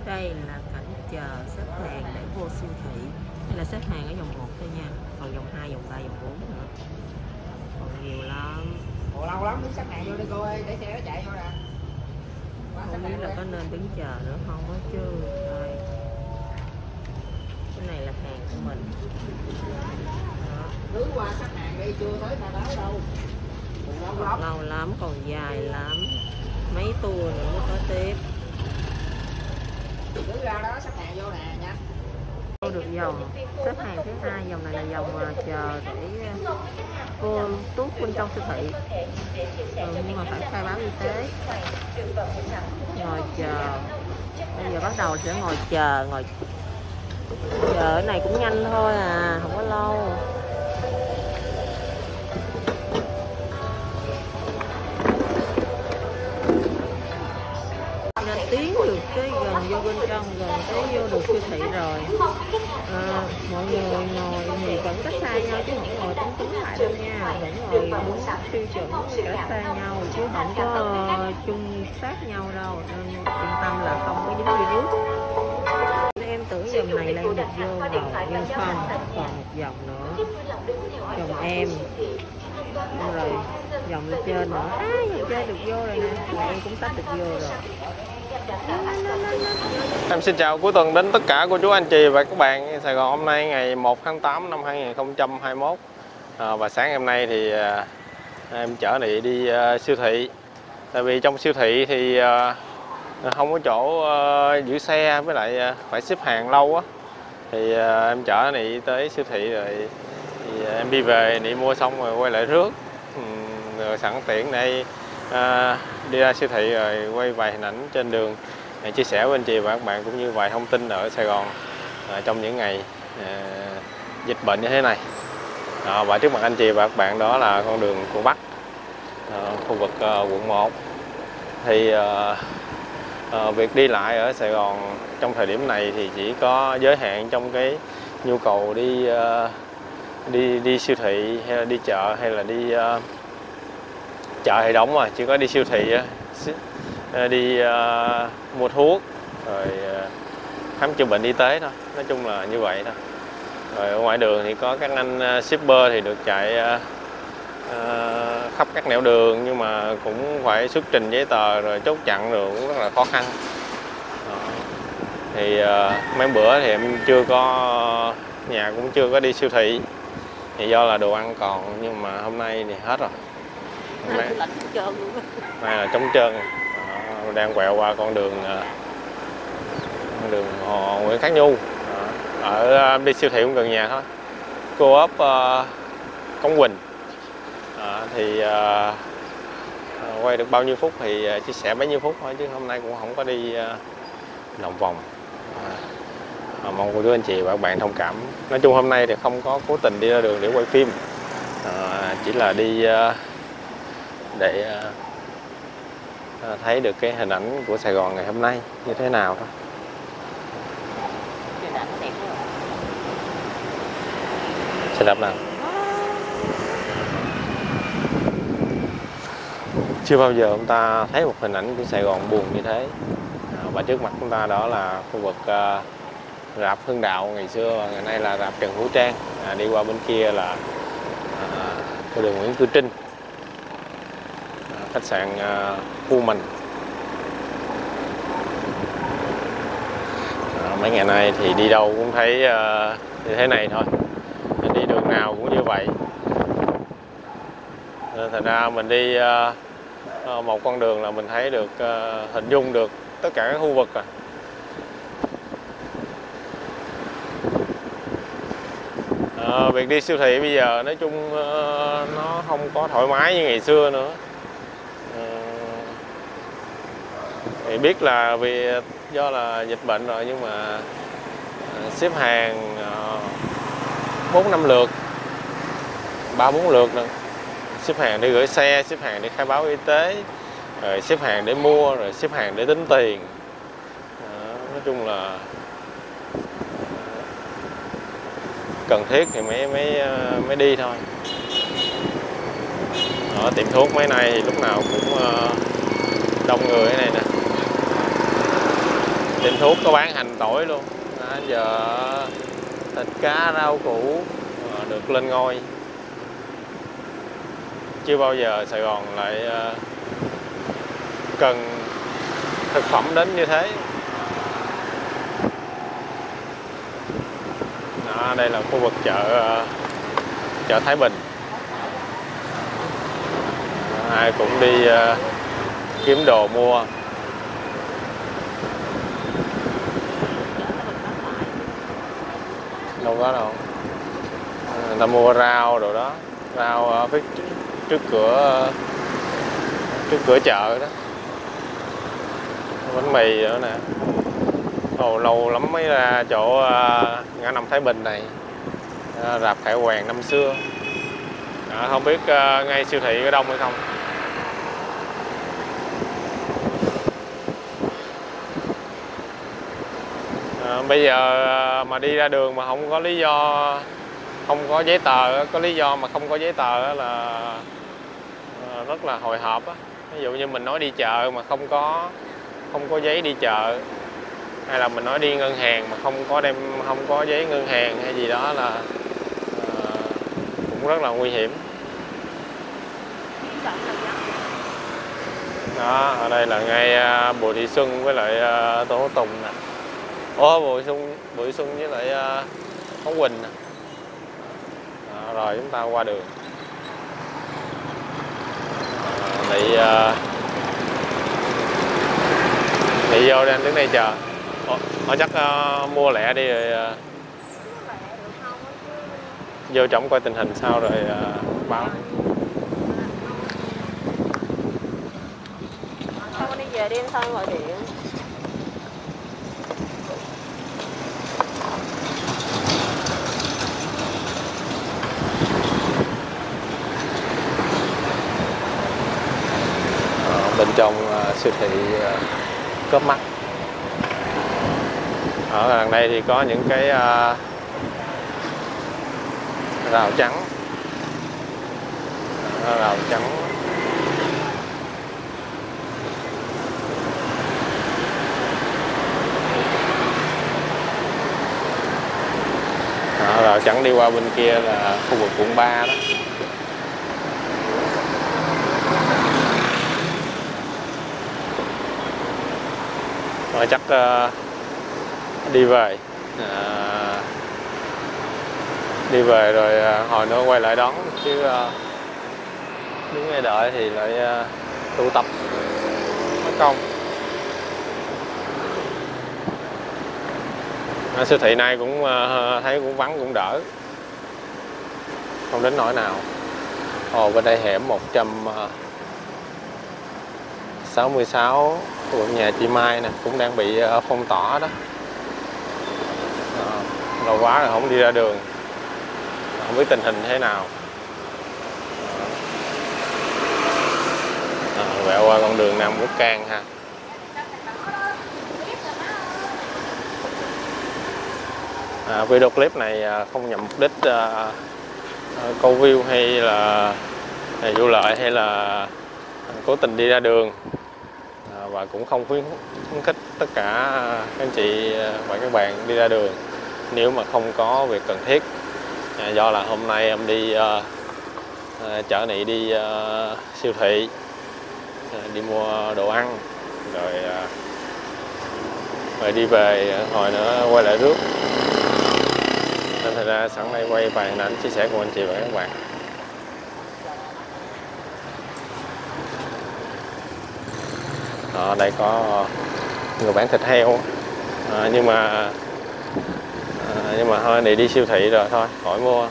Đây là cảnh chờ xếp hàng để vô siêu thị. Đây là xếp hàng ở vòng 1 thôi nha, còn vòng 2, vòng 3, vòng 4 nữa. Còn nhiều lắm. Ủa, lâu lắm đứng xếp hàng vô đi cô ơi, để xe nó chạy vô nè. Không biết là có nên đứng chờ nữa không á chứ. Đây. Cái này là hàng của mình. Hướng qua xếp hàng đi, chưa tới khai báo đâu. Lâu lắm, còn dài lắm. Mấy tour nữa mới có tiếp. Cứ ra đó xếp hàng vô nè nha. Vô được vòng xếp hàng thứ 2, vòng này là vòng chờ để vô tuốt bên trong siêu thị. Nhưng mà phải khai báo y tế. Ngồi chờ. Bây giờ bắt đầu sẽ ngồi chờ, chờ cái này cũng nhanh thôi à, không có lâu. Nên tiến được cái gần vô bên trong, gần tới vô được siêu thị rồi. Mọi người ngồi thì vẫn cách xa nhau chứ không ngồi tính lại đâu nha, vẫn ngồi đúng tiêu chuẩn cách xa nhau chứ không có chung sát nhau đâu, nên yên tâm là không có dính virus. Em tưởng vòng này là em được vô rồi nhưng không, còn một vòng nữa, vòng em rồi vòng lên trên nữa, vòng trên được vô rồi nè, em cũng sắp được vô rồi. Em xin chào cuối tuần đến tất cả cô chú anh chị và các bạn Sài Gòn. Hôm nay ngày 1 tháng 8 năm 2021 và sáng hôm nay thì em chở Nị đi siêu thị. Tại vì trong siêu thị thì không có chỗ giữ xe, với lại phải xếp hàng lâu á, thì em chở Nị tới siêu thị rồi thì em đi về, Nị mua xong rồi quay lại rước, rồi sẵn tiện đây đi ra siêu thị rồi quay vài hình ảnh trên đường để chia sẻ với anh chị và các bạn, cũng như vài thông tin ở Sài Gòn trong những ngày dịch bệnh như thế này. Và trước mặt anh chị và các bạn đó là con đường của Bắc, khu vực quận 1. Thì việc đi lại ở Sài Gòn trong thời điểm này thì chỉ có giới hạn trong cái nhu cầu đi siêu thị, hay là đi chợ, hay là đi chợ thì đóng, mà chỉ có đi siêu thị, đi mua thuốc rồi khám chữa bệnh y tế thôi, nói chung là như vậy thôi. Rồi ở ngoài đường thì có các anh shipper thì được chạy khắp các nẻo đường, nhưng mà cũng phải xuất trình giấy tờ rồi chốt chặn rồi, cũng rất là khó khăn. Thì mấy bữa thì em chưa có, nhà cũng chưa có đi siêu thị, thì do là đồ ăn còn, nhưng mà hôm nay thì hết rồi. Nay là trống trơn. Đang quẹo qua con đường Nguyễn Khắc Nhu. Ở đi siêu thị cũng gần nhà thôi, Co-op Cống Quỳnh. Thì quay được bao nhiêu phút thì chia sẻ bấy nhiêu phút thôi, chứ hôm nay cũng không có đi lòng vòng. Mong cô chú anh chị và các bạn thông cảm. Nói chung hôm nay thì không có cố tình đi ra đường để quay phim, chỉ là đi để thấy được cái hình ảnh của Sài Gòn ngày hôm nay như thế nào thôi. Xe đạp nào chưa bao giờ chúng ta thấy một hình ảnh của Sài Gòn buồn như thế. Và trước mặt chúng ta đó là khu vực rạp Hưng Đạo ngày xưa, ngày nay là rạp Trần Hữu Trang. Đi qua bên kia là đường Nguyễn Cư Trinh, khách sạn Khu Mình. Mấy ngày nay thì đi đâu cũng thấy như thế này thôi, đi đường nào cũng như vậy. Thành ra mình đi một con đường là mình thấy được, hình dung được tất cả các khu vực rồi. Việc đi siêu thị bây giờ nói chung nó không có thoải mái như ngày xưa nữa. Thì biết là vì do là dịch bệnh rồi, nhưng mà xếp hàng 4-5 lượt, 3-4 lượt nữa. Xếp hàng để gửi xe, xếp hàng để khai báo y tế, rồi xếp hàng để mua, rồi xếp hàng để tính tiền. Nói chung là cần thiết thì mới đi thôi. Ở tiệm thuốc mấy nay thì lúc nào cũng đông người thế này nè. Tiệm thuốc có bán hành tỏi luôn. Giờ thịt cá rau củ được lên ngôi. Chưa bao giờ Sài Gòn lại cần thực phẩm đến như thế. Đó, đây là khu vực chợ Thái Bình. Ai cũng đi kiếm đồ mua. Đâu có đâu. Người ta mua rau đồ đó, rau ở phía trước cửa chợ đó. Bánh mì nữa nè. Lâu lắm mới ra chỗ ngã năm Thái Bình này. Rạp Khải Hoàn năm xưa. Không biết ngay siêu thị có đông hay không. Bây giờ mà đi ra đường mà không có lý do, không có giấy tờ, có lý do mà không có giấy tờ là rất là hồi hộp á. Ví dụ như mình nói đi chợ mà không có giấy đi chợ, hay là mình nói đi ngân hàng mà không có giấy ngân hàng hay gì đó là cũng rất là nguy hiểm. Đó, ở đây là ngay Bùi Thị Xuân với lại Tô Hữu Tùng nè. Bùi Xuân với lại Hữu Quỳnh nè. Rồi chúng ta qua đường. Đi vô đây, anh đứng đây chờ. Chắc mua lẹ đi rồi vô trọng coi tình hình sao rồi báo. Sao con đi về đi, sao gọi điện. Bên trong siêu thị Cóp Mắc. Ở gần đây thì có những cái rào trắng. Rào trắng. Rào trắng đi qua bên kia là khu vực quận 3 đó. Rồi chắc đi về rồi hồi nữa quay lại đón, chứ đứng ngay đợi thì lại tụ tập mất công. Siêu thị này cũng thấy cũng vắng, cũng đỡ, không đến nỗi nào. Bên đây hẻm 166 quận nhà chị Mai nè, cũng đang bị phong tỏa đó. Lâu quá rồi không đi ra đường, không biết tình hình thế nào. Vẹo qua con đường Nam Quốc Cang ha. Video clip này không nhằm mục đích câu view hay là vụ lợi hay là cố tình đi ra đường, và cũng không khuyến khích tất cả các anh chị và các bạn đi ra đường nếu mà không có việc cần thiết. Do là hôm nay em đi chợ Nị, đi siêu thị, đi mua đồ ăn rồi đi về, hồi nữa quay lại rước, nên thật ra sẵn đây quay vài hình ảnh chia sẻ cùng anh chị và các bạn. Ở đây có người bán thịt heo, nhưng mà thôi này đi siêu thị rồi thôi khỏi mua.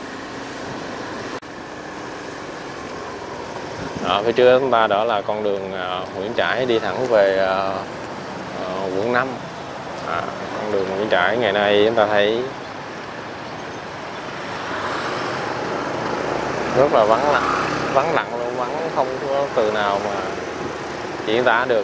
Ở phía trước chúng ta đó là con đường Nguyễn Trãi đi thẳng về quận 5. Con đường Nguyễn Trãi ngày nay chúng ta thấy rất là vắng lặng luôn, vắng không có từ nào mà diễn tả được.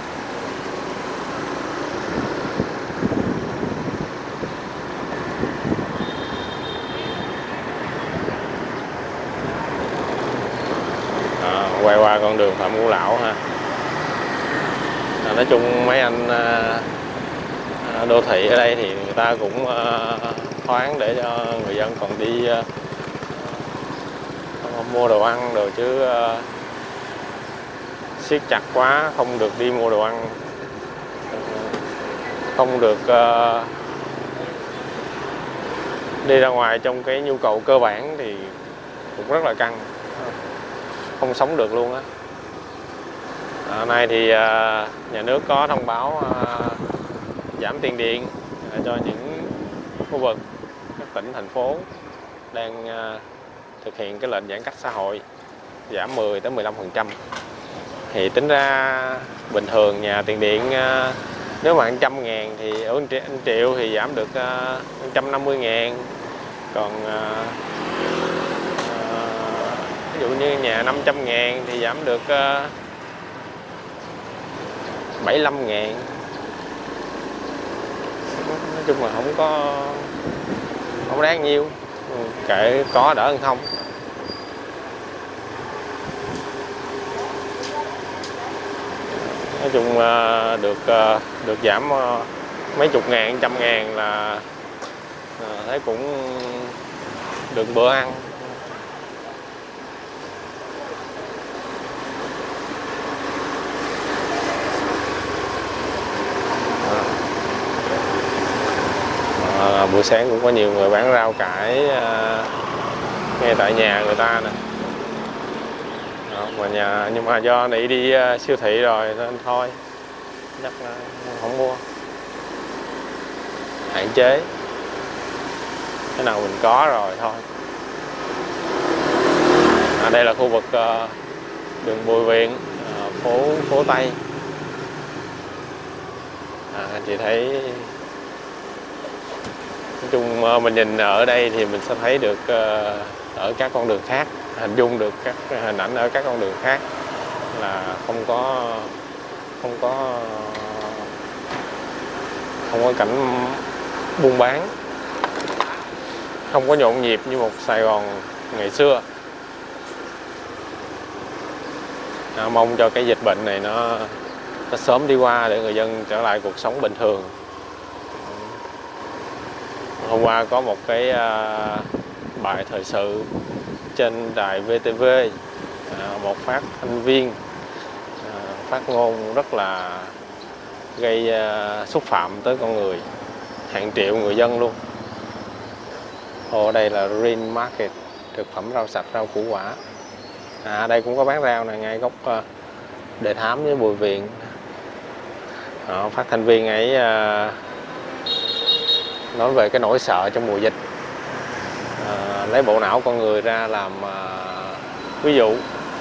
Quay qua con đường Phạm Ngũ Lão ha. Nói chung mấy anh đô thị ở đây thì người ta cũng thoáng để cho người dân còn đi mua đồ ăn rồi, chứ siết chặt quá không được đi mua đồ ăn, không được đi ra ngoài trong cái nhu cầu cơ bản thì cũng rất là căng, không sống được luôn á. Hôm nay thì nhà nước có thông báo giảm tiền điện cho những khu vực, các tỉnh, thành phố đang thực hiện cái lệnh giãn cách xã hội, giảm 10 tới 15%. Thì tính ra bình thường nhà tiền điện nếu mà 100.000 thì ở 1 triệu thì giảm được 150.000. Còn ví dụ như nhà 500.000 thì giảm được 75.000. Nói chung là không đáng nhiêu, kệ có đỡ hơn không. Nói chung được giảm mấy chục ngàn, 100.000 là thấy cũng được bữa ăn. Buổi sáng cũng có nhiều người bán rau cải ngay tại nhà người ta nè. Nhưng mà do Nị đi siêu thị rồi nên thôi chắc là không mua, hạn chế cái nào mình có rồi thôi. Đây là khu vực đường Bùi Viện, phố Tây. Anh chị thấy, nói chung mình nhìn ở đây thì mình sẽ thấy được ở các con đường khác, hình dung được các hình ảnh ở các con đường khác là không có cảnh buôn bán, không có nhộn nhịp như một Sài Gòn ngày xưa. Mong cho cái dịch bệnh này nó sớm đi qua để người dân trở lại cuộc sống bình thường. Hôm qua có một cái bài thời sự trên đài VTV, một phát thanh viên phát ngôn rất là gây xúc phạm tới con người, hàng triệu người dân luôn. Ở đây là Green Market, thực phẩm rau sạch, rau củ quả. Đây cũng có bán rau này, ngay góc Đề Thám với Bùi Viện. Phát thanh viên ấy nói về cái nỗi sợ trong mùa dịch, lấy bộ não con người ra làm ví dụ.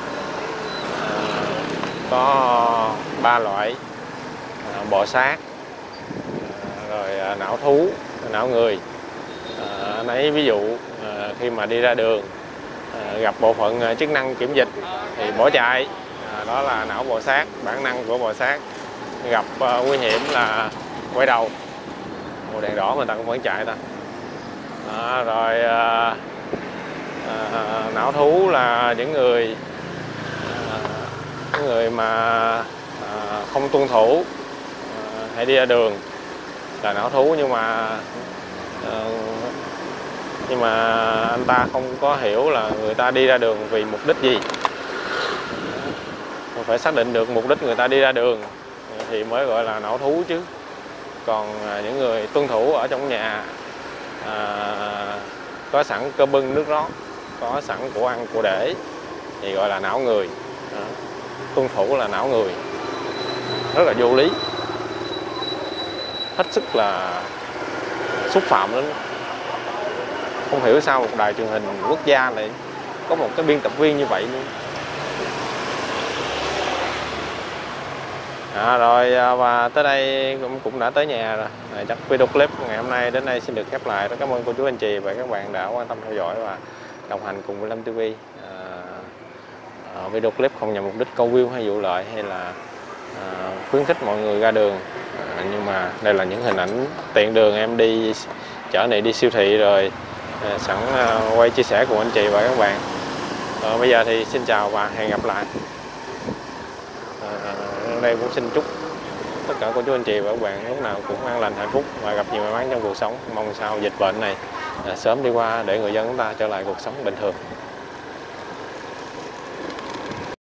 Có 3 loại: bò sát, rồi não thú, não người. Lấy ví dụ khi mà đi ra đường gặp bộ phận chức năng kiểm dịch thì bỏ chạy, đó là não bò sát, bản năng của bò sát. Gặp nguy hiểm là quay đầu, màu đèn đỏ mà ta cũng vẫn chạy ta. Rồi não thú là những người mà không tuân thủ hay đi ra đường là não thú, nhưng mà anh ta không có hiểu là người ta đi ra đường vì mục đích gì. Phải xác định được mục đích người ta đi ra đường thì mới gọi là não thú chứ. Còn những người tuân thủ ở trong nhà, có sẵn cơm bưng nước rót, có sẵn của ăn của để thì gọi là não người. Tuân thủ là não người, rất là vô lý, hết sức là xúc phạm đến. Không hiểu sao một đài truyền hình quốc gia lại có một cái biên tập viên như vậy luôn. Rồi và tới đây cũng đã tới nhà rồi. Chắc video clip ngày hôm nay đến đây xin được khép lại. Rất cảm ơn cô chú anh chị và các bạn đã quan tâm theo dõi và đồng hành cùng với Lâm TV. Video clip không nhằm mục đích câu view hay vụ lợi hay là khuyến khích mọi người ra đường, nhưng mà đây là những hình ảnh tiện đường em đi chở này đi siêu thị rồi sẵn quay chia sẻ cùng anh chị và các bạn. Bây giờ thì xin chào và hẹn gặp lại. Đây cũng xin chúc tất cả cô chú anh chị và các bạn lúc nào cũng an lành, hạnh phúc và gặp nhiều may mắn trong cuộc sống. Mong sao dịch bệnh này sớm đi qua để người dân chúng ta trở lại cuộc sống bình thường.